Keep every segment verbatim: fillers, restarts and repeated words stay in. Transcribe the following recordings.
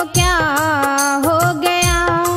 को क्या हो गया,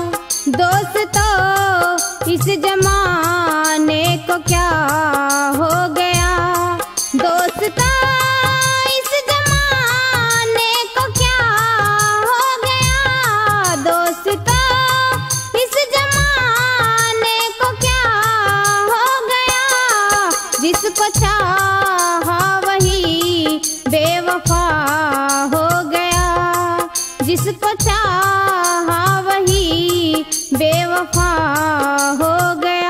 दोस्तों इस जमाने को क्या हो गया, दोस्तों इस जमाने को क्या हो गया, दोस्तों इस जमाने को क्या हो गया, जिसको चाहा वही बेवफा हो गया, जिसको चाहा वही बेवफा हो गया।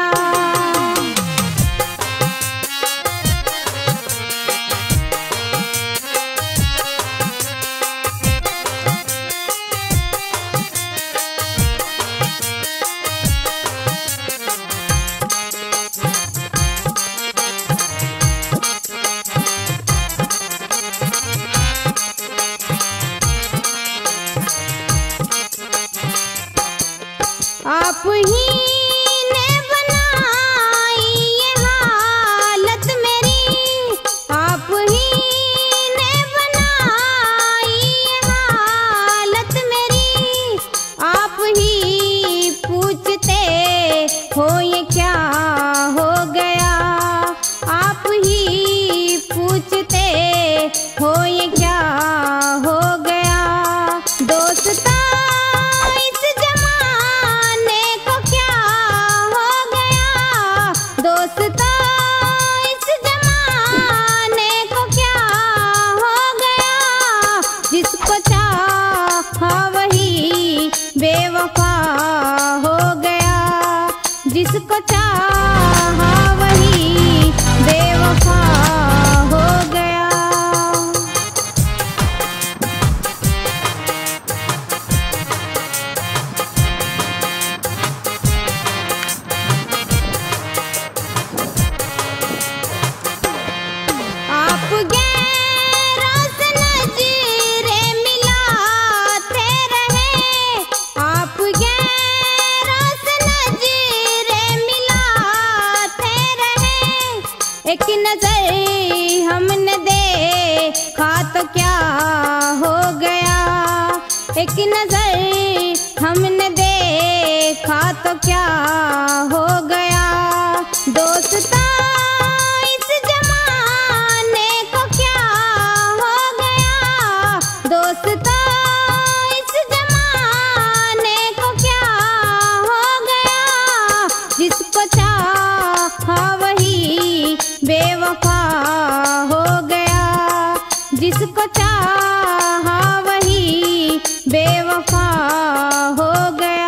आप ही ने बनाई ये हालत मेरी, आप ही ने बनाई ये हालत मेरी, आप ही पूछते हो ये क्या हो गया, आप ही पूछते हो ये क्या हो गया, दोस्ता बेवफा हो गया, जिसको चाहा वही बेवफा हो गया। आप गैरों से नजरें मिलाते रहे, आप गैरों से नजरें मिलाते रहे, एक नजर हमने देखा तो क्या हो गया, एक नजर हमने देखा तो क्या हो गया, दोस्ता इस जमाने को क्या हो गया, दोस्ता इस जमाने को क्या हो गया, जिसको चाहा वही बेवफा हो गया, जिसको चाहा वही बेवफा हो गया।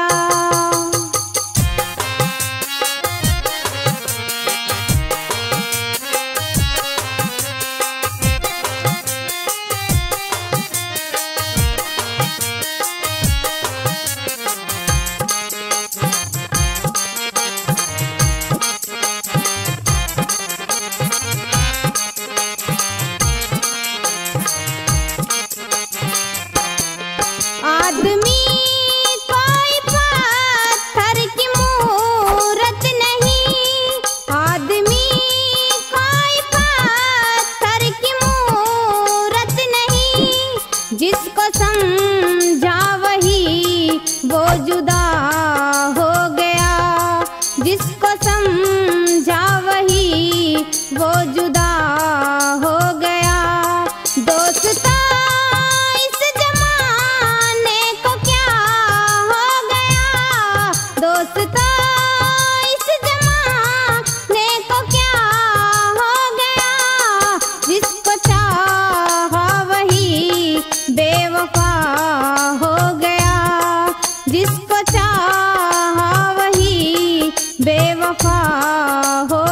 आदमी कोई पत्थर की मूरत नहीं, आदमी कोई पत्थर की मूरत नहीं, जिसको समझा वही वो जुदा हो गया, जिसको समझा वही वो जुदा हो गया, दोस्ता दोस्ता इस जमाने को क्या हो गया, जिसको चाहा वही बेवफा हो गया, जिसको चाहा वही बेवफा हो